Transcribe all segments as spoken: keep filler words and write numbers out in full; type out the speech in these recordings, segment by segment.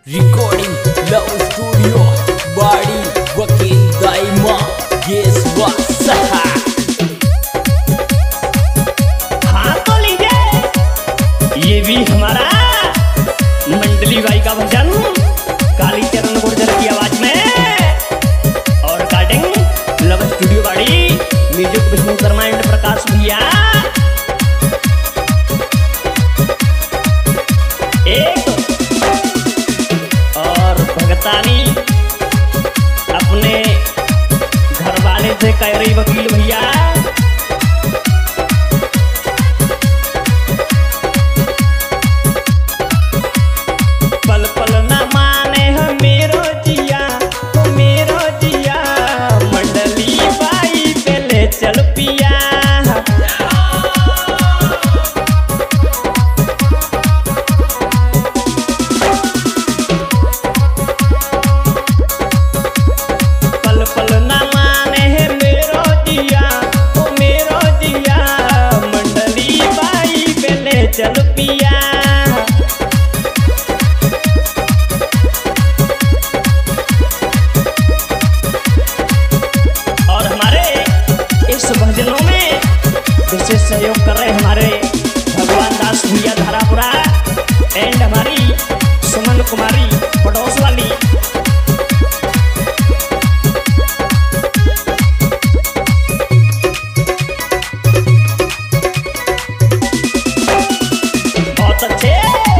Recording Love Studio Body Wakil Daima Guess what Saha। हाँ तो लीजिए ये भी हमारा मंडली भाई का भजन काली चरण गुर्जर की आवाज में और रिकॉर्डिंग लव स्टूडियो बाड़ी म्यूजिक विष्णु शर्मा एंड प्रकाश भैया। एक और भगतानी अपने घर वाले से कह रही वकील भैया। पल पल न माने है मेरो जिया तो मेरो जिया मंडली बाई पे ले चल पिया। पल पल न माने है मेरो जिया तो मेरो जिया मंडली बाई पे ले चल पिया। भजनों में विशेष सहयोग कर रहे हमारे भगवान दास भैया धारापुरा एंड हमारी सुमन कुमारी पड़ोस वाली। बहुत अच्छे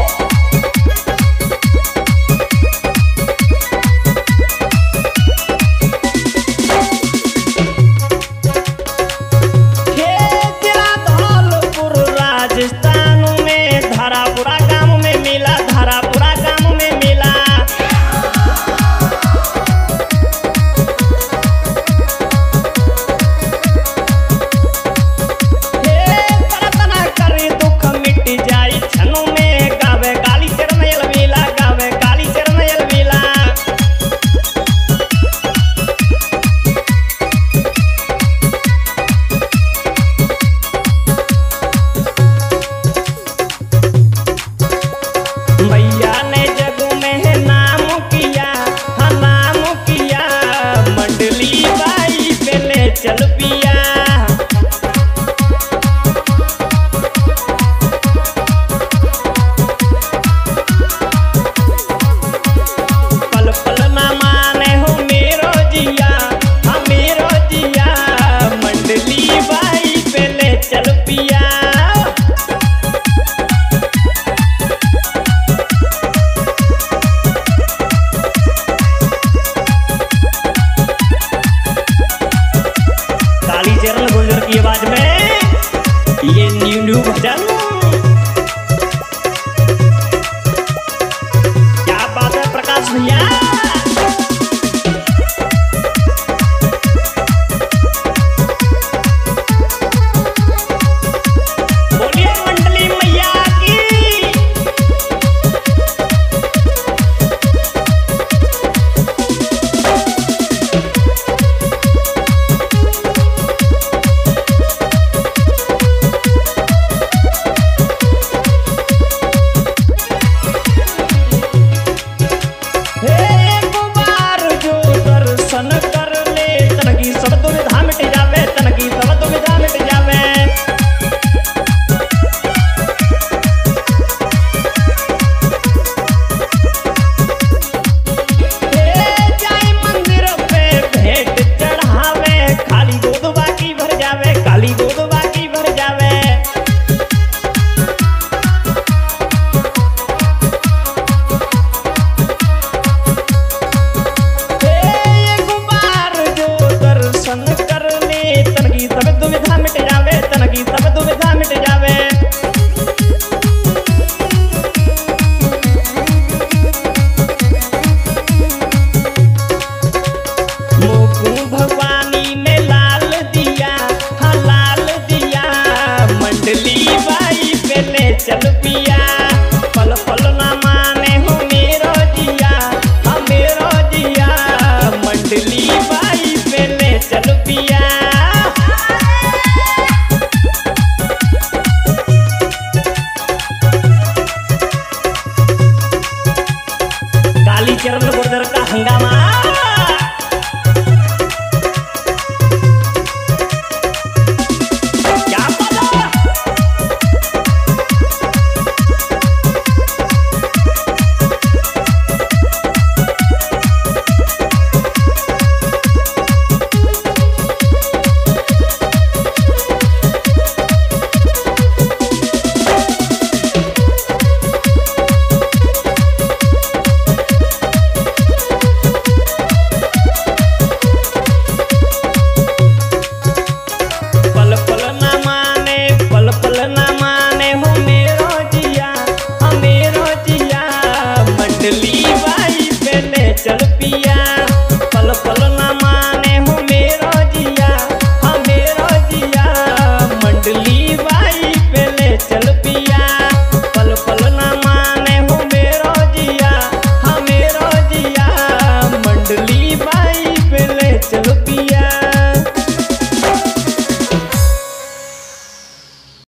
राजस्थान में धारापुरा गांव में मिला धारापुरा गांव में मिला। हे तना करे दुख मिट जाई छनु में गावे काली चरण अलवीला गावे काली चरण अलवीला। भैया ने जग में नाम किया हाँ नाम किया मंडली बाई पे ले चल पिया। पल पल न माने हो मेरो जिया हाँ मेरो जिया मंडली बाई पे ले चल पिया। काली चरण गुर्जर की आवाज में ये न्यू न्यू भजन क्या बात है प्रकाश भैया। बोलिए मंडली मैया की। चरण गुर्जर का हंगामा